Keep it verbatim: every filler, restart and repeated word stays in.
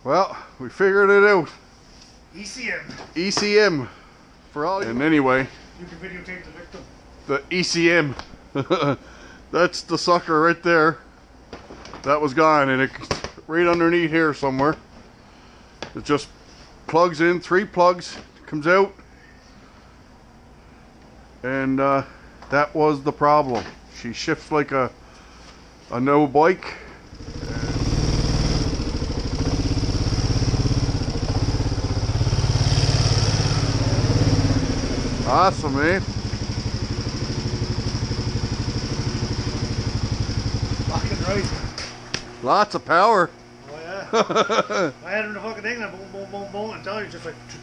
Well, we figured it out. E C M. E C M. For all. And anyway. You can videotape the victim. The E C M. That's the sucker right there. That was gone, and it's right underneath here somewhere. It just plugs in, three plugs, comes out, and uh, that was the problem. She shifts like a a no bike. Awesome, man. Fucking right. Lots of power. Oh yeah. I had him in the fucking thing, and boom, boom, boom, boom, and tell you just like.